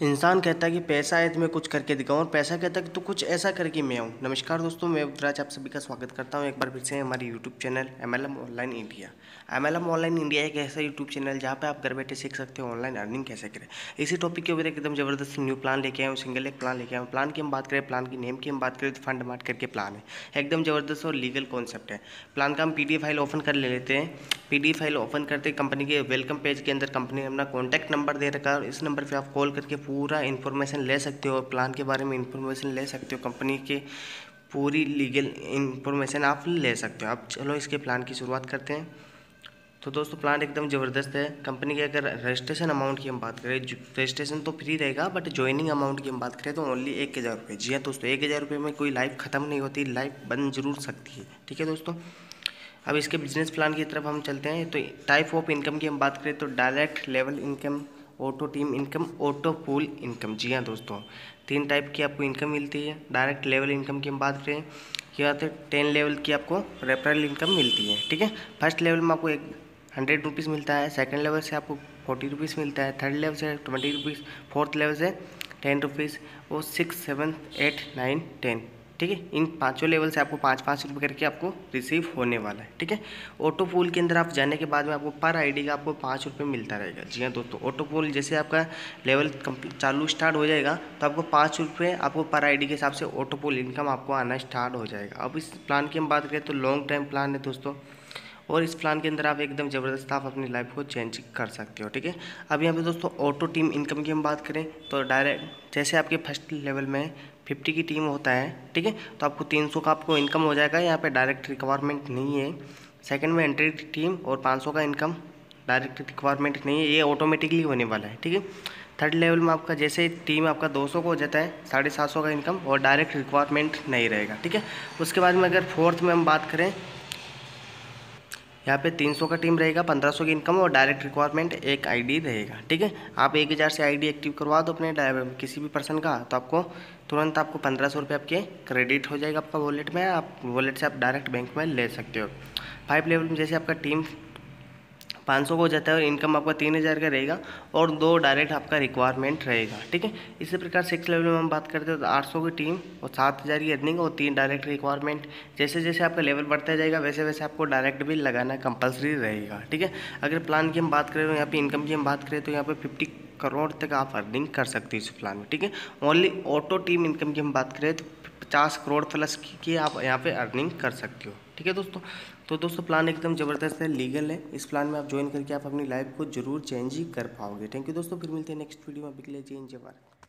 इंसान कहता है कि पैसा है तो मैं कुछ करके दिखाऊं, और पैसा कहता है कि तू कुछ ऐसा करके मैं आऊँ। नमस्कार दोस्तों, मैं उत्तराज आप सभी का स्वागत करता हूं एक बार फिर से हमारे YouTube channel MLM online India. MLM online India एक ऐसा यूट्यूब चैनल जहां पे आप घर बैठे सीख सकते हो ऑनलाइन अर्निंग कैसे करें। इसी टॉपिक के ऊपर एकदम ज़बरदस्त न्यू प्लान लेके आए हूँ, सिंगल एक प्लान लेके आए हूँ। प्लान की हम बात करें, प्लान की नेम की हम बात करें तो फंड मार्ट करके प्लान है। एकदम ज़बरदस्त और लीगल कॉन्सेप्ट है। प्लान का हम पीडीएफ फाइल ओपन कर ले लेते हैं। पीडीएफ फाइल ओपन करते कंपनी के वेलकम पेज के अंदर कंपनी ने अपना कॉन्टैक्ट नंबर दे रखा है, और इस नंबर पे आप कॉल करके पूरा इन्फॉर्मेशन ले सकते हो और प्लान के बारे में इन्फॉर्मेशन ले सकते हो। कंपनी के पूरी लीगल इन्फॉर्मेशन आप ले सकते हो। अब चलो इसके प्लान की शुरुआत करते हैं। तो दोस्तों प्लान एकदम ज़बरदस्त है। कंपनी के अगर रजिस्ट्रेशन अमाउंट की हम बात करें, रजिस्ट्रेशन तो फ्री रहेगा, बट ज्वाइनिंग अमाउंट की हम बात करें तो ओनली 1000 रुपये। जी हाँ दोस्तों, 1000 रुपये में कोई लाइफ ख़त्म नहीं होती, लाइफ बन जरूर सकती है। ठीक है दोस्तों, अब इसके बिजनेस प्लान की तरफ हम चलते हैं। तो टाइप ऑफ इनकम की हम बात करें तो direct level income, auto team income, auto pool income. जी हाँ दोस्तों, 3 टाइप की आपको इनकम मिलती है। डायरेक्ट लेवल इनकम की हम बात करें क्या तो 10 लेवल की आपको रेफरल इनकम मिलती है। ठीक है, फर्स्ट लेवल में आपको 100 रुपीज़ मिलता है, सेकंड लेवल से आपको 40 रुपीज़ मिलता है, थर्ड लेवल से 20 रुपीज़, फोर्थ लेवल से 10 रुपीज़, और 6, 7, 8, 9, 10। ठीक है, इन पांचों लेवल से आपको 5-5 रुपये करके आपको रिसीव होने वाला है। ठीक है, ऑटो पूल के अंदर आप जाने के बाद में आपको पर आईडी का आपको 5 रुपये मिलता रहेगा। जी हाँ दोस्तों, ऑटो पूल जैसे आपका लेवल चालू स्टार्ट हो जाएगा तो आपको 5 रुपये आपको पर आईडी के हिसाब से ऑटो पूल इनकम आपको आना स्टार्ट हो जाएगा। अब इस प्लान की हम बात करें तो लॉन्ग टाइम प्लान है दोस्तों, और इस प्लान के अंदर आप एकदम ज़बरदस्त आप अपनी लाइफ को चेंज कर सकते हो। ठीक है, अब यहाँ पे दोस्तों ऑटो टीम इनकम की हम बात करें तो डायरेक्ट जैसे आपके फर्स्ट लेवल में 50 की टीम होता है, ठीक है, तो आपको 300 का आपको इनकम हो जाएगा। यहाँ पे डायरेक्ट रिक्वायरमेंट नहीं है। सेकंड में एंट्री टीम और 500 का इनकम डायरेक्ट रिक्वायरमेंट नहीं है, ये ऑटोमेटिकली होने वाला है। ठीक है, थर्ड लेवल में आपका जैसे टीम आपका 200 को हो जाता है, 750 का इनकम और डायरेक्ट रिक्वायरमेंट नहीं रहेगा। ठीक है, उसके बाद में अगर फोर्थ में हम बात करें, यहाँ पे 300 का टीम रहेगा, 1500 की इनकम और डायरेक्ट रिक्वायरमेंट एक आईडी रहेगा। ठीक है, आप 1000 से आईडी एक्टिव करवा दो अपने किसी भी पर्सन का, तो आपको तुरंत आपको 1500 रुपये आपके क्रेडिट हो जाएगा आपका वॉलेट में। आप वॉलेट से आप डायरेक्ट बैंक में ले सकते हो। 5 लेवल में जैसे आपका टीम 500 को हो जाता है और इनकम आपका 3000 का रहेगा, और 2 डायरेक्ट आपका रिक्वायरमेंट रहेगा। ठीक है, इसी प्रकार 6 लेवल में हम बात करते हैं तो 800 की टीम और 7000 की अर्निंग और 3 डायरेक्ट रिक्वायरमेंट। जैसे जैसे आपका लेवल बढ़ता जाएगा वैसे वैसे आपको डायरेक्ट बिल लगाना कंपलसरी रहेगा। ठीक है, अगर प्लान की हम बात करें तो यहाँ पे इनकम की हम बात करें तो यहाँ पे 50 करोड़ तक आप अर्निंग कर सकते हो इस प्लान में। ठीक है, ओनली ऑटो टीम इनकम की हम बात करें तो 50 करोड़ प्लस की आप यहाँ पे अर्निंग कर सकते हो। ठीक है दोस्तों, तो दोस्तों प्लान एकदम ज़बरदस्त है, लीगल है। इस प्लान में आप ज्वाइन करके आप अपनी लाइफ को जरूर चेंज ही कर पाओगे। थैंक यू दोस्तों, फिर मिलते हैं नेक्स्ट वीडियो में। बिकले जय हिंद, जय भारत।